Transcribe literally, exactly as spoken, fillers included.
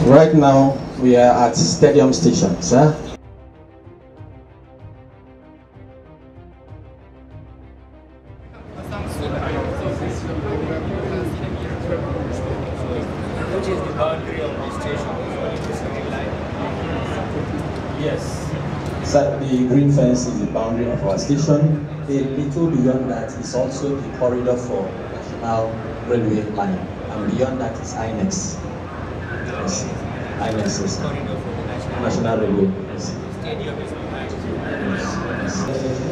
Right now, we are at Stadium Station, sir. Which is the boundary of the station? Yes. So the green fence is the boundary of our station. A little beyond that is also the corridor for National Railway Line. And beyond that is I N E X. Yes. I N E X is Corridor for the national, National Railway. Yes. stadium is behind. Yes. Yes.